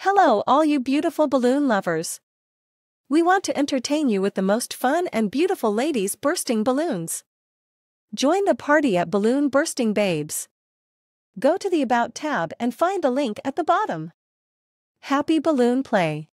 Hello all you beautiful balloon lovers. We want to entertain you with the most fun and beautiful ladies bursting balloons. Join the party at Balloon Bursting Babes. Go to the About tab and find the link at the bottom. Happy balloon play!